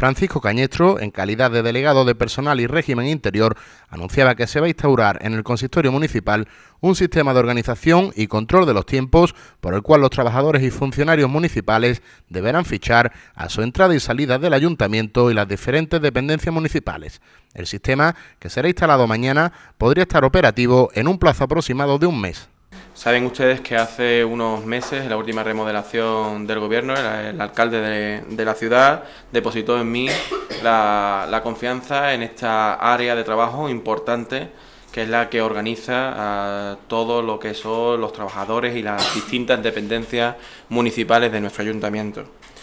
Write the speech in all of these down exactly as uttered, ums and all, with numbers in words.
Francisco Cañestro, en calidad de delegado de Personal y Régimen Interior, anunciaba que se va a instaurar en el consistorio municipal un sistema de organización y control de los tiempos por el cual los trabajadores y funcionarios municipales deberán fichar a su entrada y salida del ayuntamiento y las diferentes dependencias municipales. El sistema, que será instalado mañana, podría estar operativo en un plazo aproximado de un mes. Saben ustedes que hace unos meses, en la última remodelación del gobierno, el, el alcalde de, de la ciudad depositó en mí la, la confianza en esta área de trabajo importante, que es la que organiza a todo lo que son los trabajadores y las distintas dependencias municipales de nuestro ayuntamiento.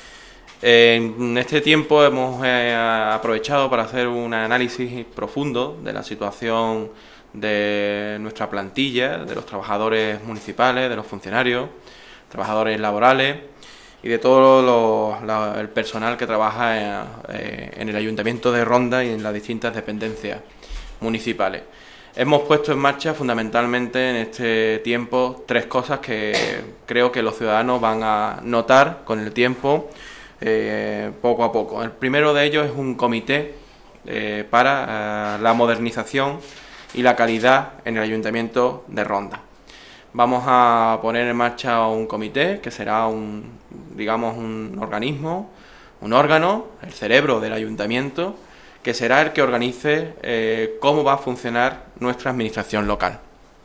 En este tiempo hemos eh, aprovechado para hacer un análisis profundo de la situación de nuestra plantilla, de los trabajadores municipales, de los funcionarios, trabajadores laborales y de todo lo, la, el personal que trabaja en, eh, en el Ayuntamiento de Ronda y en las distintas dependencias municipales. Hemos puesto en marcha fundamentalmente en este tiempo tres cosas que creo que los ciudadanos van a notar con el tiempo, eh, poco a poco. El primero de ellos es un comité eh, para eh, la modernización y la calidad en el Ayuntamiento de Ronda. Vamos a poner en marcha un comité que será un, digamos, un organismo, un órgano, el cerebro del Ayuntamiento, que será el que organice eh, cómo va a funcionar nuestra administración local.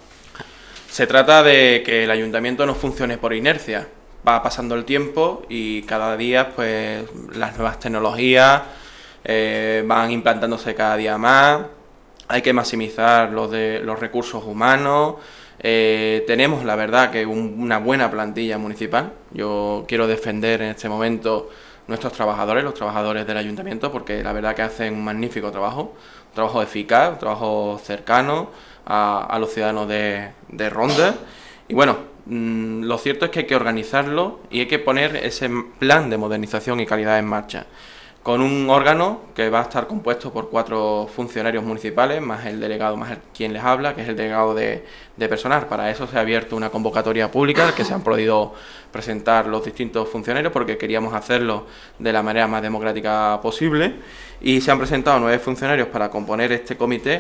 Se trata de que el Ayuntamiento no funcione por inercia. Va pasando el tiempo y cada día pues las nuevas tecnologías eh, van implantándose cada día más. Hay que maximizar los, de, los recursos humanos. Eh, tenemos, la verdad, que un, una buena plantilla municipal. Yo quiero defender en este momento nuestros trabajadores, los trabajadores del ayuntamiento, porque la verdad que hacen un magnífico trabajo, un trabajo eficaz, un trabajo cercano a, a los ciudadanos de, de Ronda. Y bueno, mmm, lo cierto es que hay que organizarlo y hay que poner ese plan de modernización y calidad en marcha, con un órgano que va a estar compuesto por cuatro funcionarios municipales, más el delegado, más el, quien les habla, que es el delegado de, de personal. Para eso se ha abierto una convocatoria pública que se han podido presentar los distintos funcionarios, porque queríamos hacerlo de la manera más democrática posible, y se han presentado nueve funcionarios para componer este comité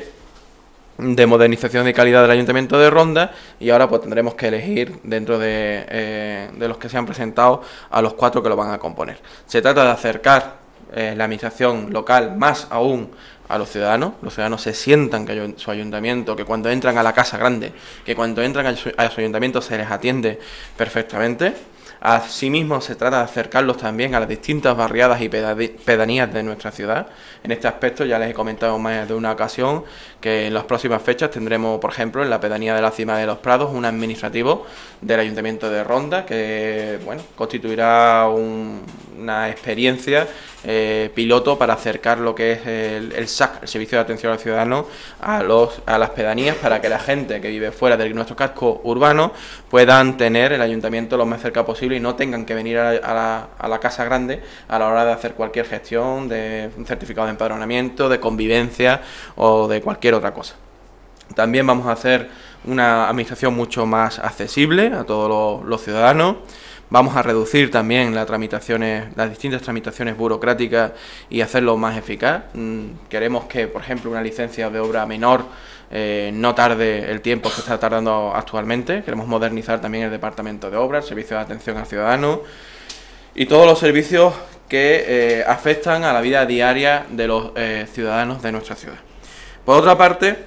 de modernización y calidad del Ayuntamiento de Ronda, y ahora pues tendremos que elegir dentro de, eh, de los que se han presentado a los cuatro que lo van a componer. Se trata de acercar Eh, la administración local más aún a los ciudadanos. Los ciudadanos se sientan que su ayuntamiento, que cuando entran a la casa grande, que cuando entran a su, a su ayuntamiento se les atiende perfectamente. Asimismo, se trata de acercarlos también a las distintas barriadas y pedanías de nuestra ciudad. En este aspecto ya les he comentado más de una ocasión que en las próximas fechas tendremos, por ejemplo, en la pedanía de la Cima de los Prados, un administrativo del Ayuntamiento de Ronda que, bueno, constituirá un, una experiencia eh, piloto para acercar lo que es el, el S A C, el Servicio de Atención al Ciudadano, a, los, a las pedanías, para que la gente que vive fuera de nuestro casco urbano puedan tener el ayuntamiento lo más cerca posible y no tengan que venir a, a, la, a la casa grande a la hora de hacer cualquier gestión de un certificado de empadronamiento, de convivencia o de cualquier otra cosa. También vamos a hacer una administración mucho más accesible a todos los, los ciudadanos. Vamos a reducir también las tramitaciones, las distintas tramitaciones burocráticas y hacerlo más eficaz. Queremos que, por ejemplo, una licencia de obra menor eh, no tarde el tiempo que está tardando actualmente. Queremos modernizar también el departamento de obras, el servicio de atención al ciudadano y todos los servicios que eh, afectan a la vida diaria de los eh, ciudadanos de nuestra ciudad. Por otra parte,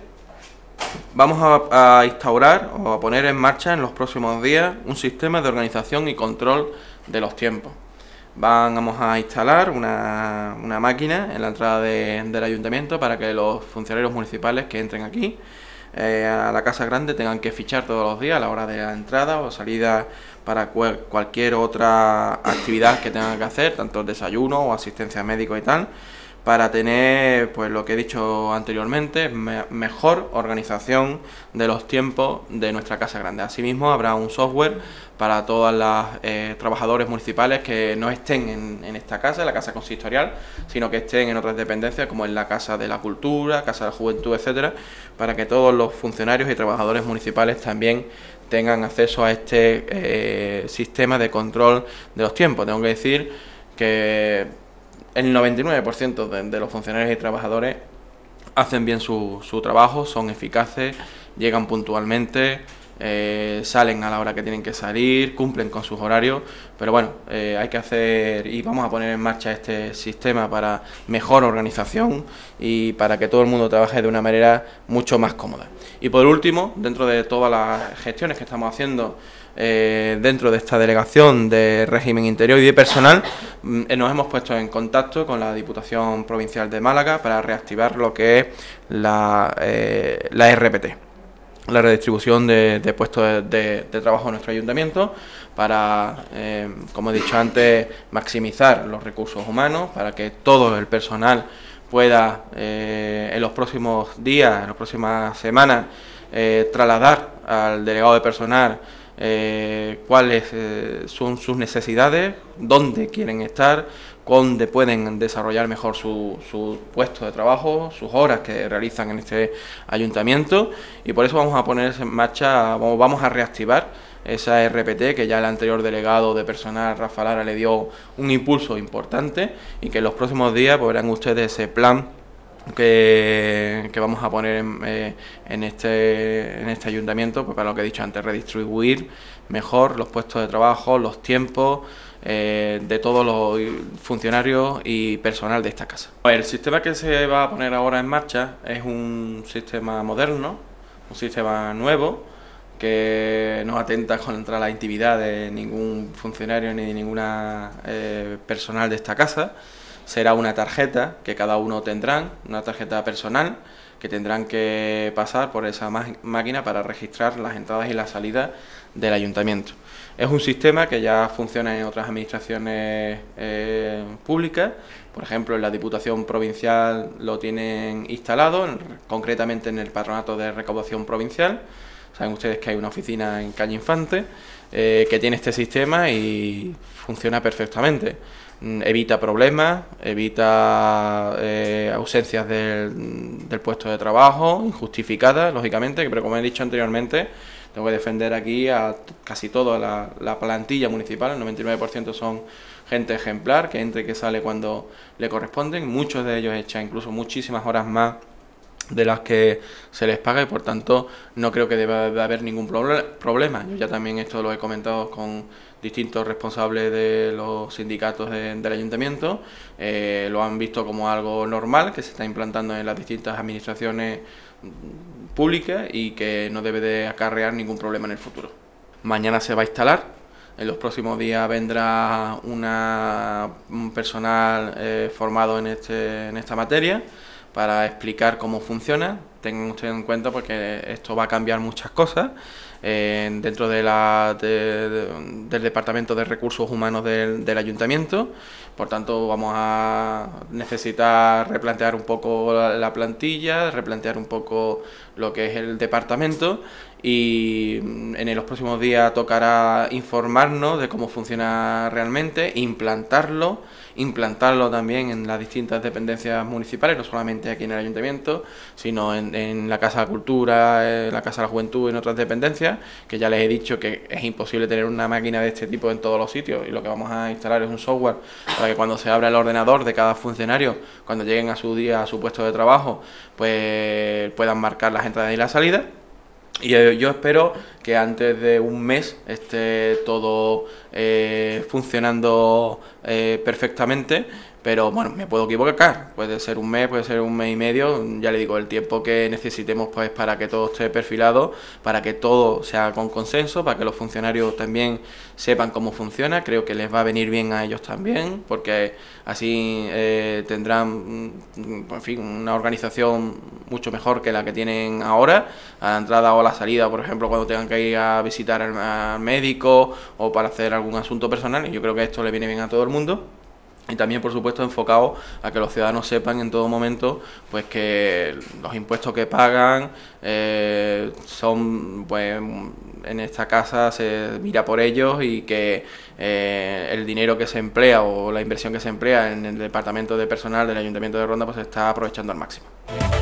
vamos a, a instaurar o a poner en marcha en los próximos días un sistema de organización y control de los tiempos. Vamos a instalar una, una máquina en la entrada de, del ayuntamiento para que los funcionarios municipales que entren aquí eh, a la Casa Grande tengan que fichar todos los días a la hora de la entrada o salida para cual, cualquier otra actividad que tengan que hacer, tanto el desayuno o asistencia médica y tal, para tener, pues lo que he dicho anteriormente, me mejor organización de los tiempos de nuestra Casa Grande. Asimismo, habrá un software para todos los eh, trabajadores municipales que no estén en, en esta casa, en la Casa Consistorial, sino que estén en otras dependencias, como en la Casa de la Cultura, Casa de la Juventud, etcétera, para que todos los funcionarios y trabajadores municipales también tengan acceso a este eh, sistema de control de los tiempos. Tengo que decir que el noventa y nueve por ciento de, de los funcionarios y trabajadores hacen bien su, su trabajo, son eficaces, llegan puntualmente, eh, salen a la hora que tienen que salir, cumplen con sus horarios, pero bueno, eh, hay que hacer y vamos a poner en marcha este sistema para mejor organización y para que todo el mundo trabaje de una manera mucho más cómoda. Y por último, dentro de todas las gestiones que estamos haciendo eh, dentro de esta delegación de régimen interior y de personal, eh, nos hemos puesto en contacto con la Diputación Provincial de Málaga para reactivar lo que es la, eh, la R P T. La redistribución de, de puestos de, de, de trabajo en nuestro ayuntamiento para, eh, como he dicho antes, maximizar los recursos humanos, para que todo el personal pueda eh, en los próximos días, en las próximas semanas, eh, trasladar al delegado de personal eh, cuáles eh, son sus necesidades, dónde quieren estar, dónde pueden desarrollar mejor su, su puesto de trabajo, sus horas que realizan en este ayuntamiento, y por eso vamos a poner en marcha, vamos, vamos a reactivar esa R P T que ya el anterior delegado de personal, Rafa Lara, le dio un impulso importante, y que en los próximos días pues, verán ustedes ese plan que, que vamos a poner en, eh, en, este, en este ayuntamiento, pues para lo que he dicho antes, redistribuir mejor los puestos de trabajo, los tiempos eh, de todos los funcionarios y personal de esta casa. El sistema que se va a poner ahora en marcha es un sistema moderno, un sistema nuevo, que no atenta contra la intimidad de ningún funcionario ni de ninguna eh, personal de esta casa. Será una tarjeta que cada uno tendrán, una tarjeta personal, que tendrán que pasar por esa máquina para registrar las entradas y las salidas del ayuntamiento. Es un sistema que ya funciona en otras administraciones eh, públicas, por ejemplo en la Diputación Provincial lo tienen instalado, en, concretamente en el Patronato de Recaudación Provincial. Saben ustedes que hay una oficina en Calle Infante eh, que tiene este sistema y funciona perfectamente. Evita problemas, evita eh, ausencias del, del puesto de trabajo, injustificadas, lógicamente, pero como he dicho anteriormente, tengo que defender aquí a casi toda la, la plantilla municipal, el noventa y nueve por ciento son gente ejemplar, que entra y que sale cuando le corresponden, muchos de ellos echan incluso muchísimas horas más de las que se les paga y por tanto no creo que deba de haber ningún problema. Yo ya también esto lo he comentado con distintos responsables de los sindicatos de, del ayuntamiento, eh, lo han visto como algo normal que se está implantando en las distintas administraciones públicas y que no debe de acarrear ningún problema en el futuro. Mañana se va a instalar, en los próximos días vendrá una, un personal eh, formado en, este, en esta materia para explicar cómo funciona. Tengan ustedes en cuenta porque esto va a cambiar muchas cosas eh, dentro de la, de, de, del Departamento de Recursos Humanos del, del Ayuntamiento. Por tanto, vamos a necesitar replantear un poco la, la plantilla, replantear un poco lo que es el departamento y en los próximos días tocará informarnos de cómo funciona realmente, implantarlo, implantarlo también en las distintas dependencias municipales, no solamente aquí en el Ayuntamiento, sino en, en la Casa de la Cultura, en la Casa de la Juventud y en otras dependencias, que ya les he dicho que es imposible tener una máquina de este tipo en todos los sitios y lo que vamos a instalar es un software para que cuando se abra el ordenador de cada funcionario, cuando lleguen a su día, a su puesto de trabajo, pues puedan marcar las entradas y las salidas. Y yo espero que antes de un mes esté todo eh, funcionando eh, perfectamente, pero bueno, me puedo equivocar, puede ser un mes, puede ser un mes y medio, ya le digo, el tiempo que necesitemos pues para que todo esté perfilado, para que todo sea con consenso, para que los funcionarios también sepan cómo funciona. Creo que les va a venir bien a ellos también, porque así eh, tendrán, en fin, una organización mucho mejor que la que tienen ahora, a la entrada o a la salida, por ejemplo, cuando tengan que ir a visitar al, al médico o para hacer algún asunto personal, y yo creo que esto le viene bien a todo el mundo. Y también, por supuesto, enfocado a que los ciudadanos sepan en todo momento pues que los impuestos que pagan eh, son, pues en esta casa se mira por ellos y que eh, el dinero que se emplea o la inversión que se emplea en el departamento de personal del Ayuntamiento de Ronda pues se está aprovechando al máximo.